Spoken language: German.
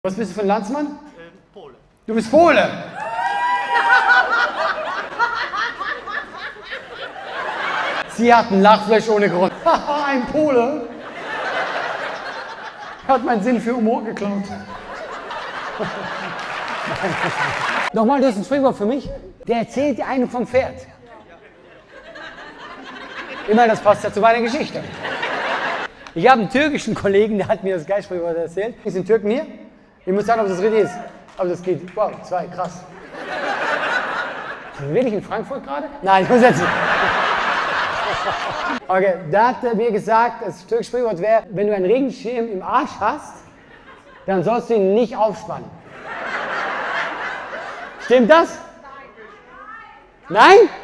Was bist du für ein Landsmann? Pole. Du bist Pole! Sie hat ein Lachfleisch ohne Grund. Haha, ein Pole! Hat meinen Sinn für Humor geklaut. Nochmal, das ist ein Sprichwort für mich. Der erzählt dir einen vom Pferd. Immerhin, das passt ja zu meiner Geschichte. Ich habe einen türkischen Kollegen, der hat mir das geile Sprichwort erzählt. Sind Türken hier? Ich muss sagen, ob das richtig ist. Aber das geht. Wow, 2, krass. Sind wir wirklich in Frankfurt gerade? Nein, ich muss jetzt. Okay, da hat er mir gesagt, das türkische Sprichwort wäre, wenn du einen Regenschirm im Arsch hast, dann sollst du ihn nicht aufspannen. Stimmt das? Nein?